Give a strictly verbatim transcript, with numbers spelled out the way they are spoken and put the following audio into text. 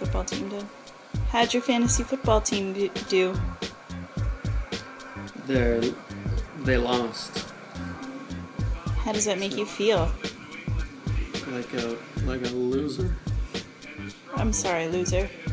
football team did. How'd your fantasy football team do? They're, they lost. How does that make you feel? Like a like a loser. I'm sorry, loser.